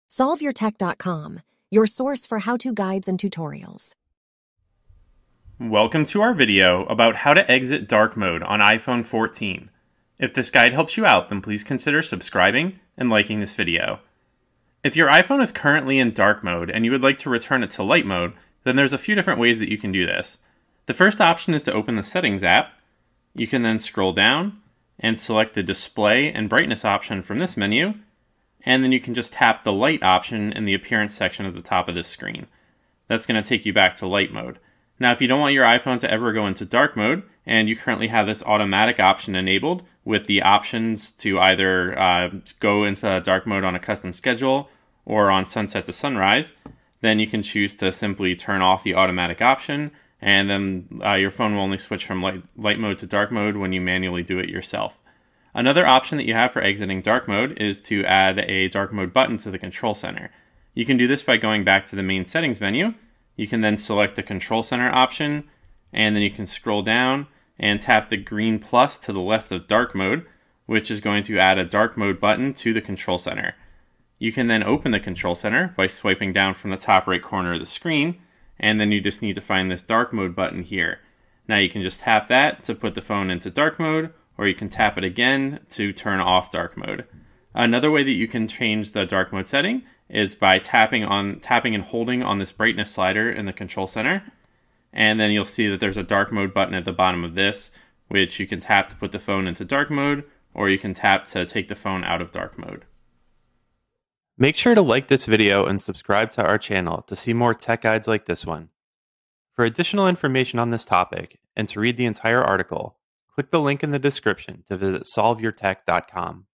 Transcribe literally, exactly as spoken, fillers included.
solve your tech dot com, your source for how-to guides and tutorials. Welcome to our video about how to exit dark mode on iPhone fourteen. If this guide helps you out, then please consider subscribing and liking this video. If your iPhone is currently in dark mode and you would like to return it to light mode, then there's a few different ways that you can do this. The first option is to open the Settings app. You can then scroll down and select the display and brightness option from this menu, and then you can just tap the light option in the appearance section at the top of this screen. That's going to take you back to light mode. Now, if you don't want your iPhone to ever go into dark mode, and you currently have this automatic option enabled with the options to either uh, go into dark mode on a custom schedule or on sunset to sunrise, then you can choose to simply turn off the automatic option, and then uh, your phone will only switch from light, light mode to dark mode when you manually do it yourself. Another option that you have for exiting dark mode is to add a dark mode button to the control center. You can do this by going back to the main settings menu. You can then select the control center option, and then you can scroll down and tap the green plus to the left of dark mode, which is going to add a dark mode button to the control center. You can then open the control center by swiping down from the top right corner of the screen, and then you just need to find this dark mode button here. Now you can just tap that to put the phone into dark mode, or you can tap it again to turn off dark mode. Another way that you can change the dark mode setting is by tapping on tapping and holding on this brightness slider in the control center, and then you'll see that there's a dark mode button at the bottom of this, which you can tap to put the phone into dark mode, or you can tap to take the phone out of dark mode. Make sure to like this video and subscribe to our channel to see more tech guides like this one. For additional information on this topic and to read the entire article, click the link in the description to visit solve your tech dot com.